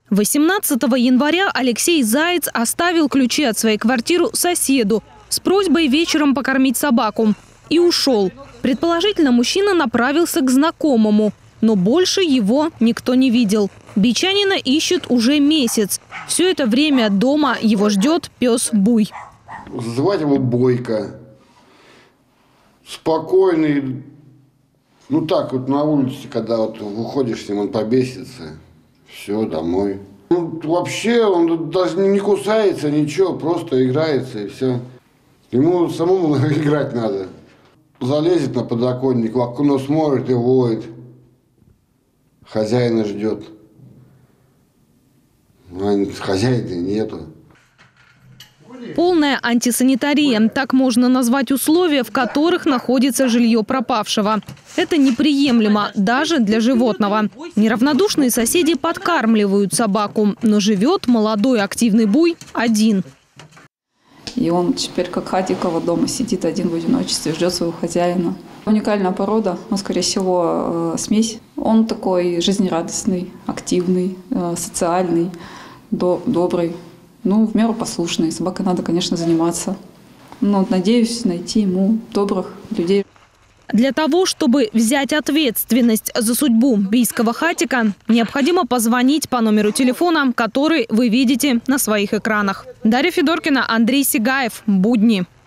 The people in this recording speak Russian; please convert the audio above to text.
18 января Алексей Заяц оставил ключи от своей квартиры соседу с просьбой вечером покормить собаку и ушел. Предположительно, мужчина направился к знакомому, но больше его никто не видел. Бичанина ищет уже месяц. Все это время дома его ждет пес Буй. Звать его Бойко. Спокойный. Ну так вот на улице, когда вот выходишь с ним, он побесится. Все, домой. Ну, вообще он даже не кусается, ничего, просто играется и все. Ему самому играть надо. Залезет на подоконник, в окно смотрит и воет. Хозяина ждет. Хозяина нету. Полная антисанитария. Так можно назвать условия, в которых находится жилье пропавшего. Это неприемлемо даже для животного. Неравнодушные соседи подкармливают собаку, но живет молодой активный Буй один. И он теперь как Хатикова дома сидит один в одиночестве, ждет своего хозяина. Уникальная порода, он, скорее всего, смесь. Он такой жизнерадостный, активный, социальный, добрый. Ну, в меру послушный. Собакой надо, конечно, заниматься. Но надеюсь найти ему добрых людей. Для того, чтобы взять ответственность за судьбу бийского хатика, необходимо позвонить по номеру телефона, который вы видите на своих экранах. Дарья Федоркина, Андрей Сигаев. Будни.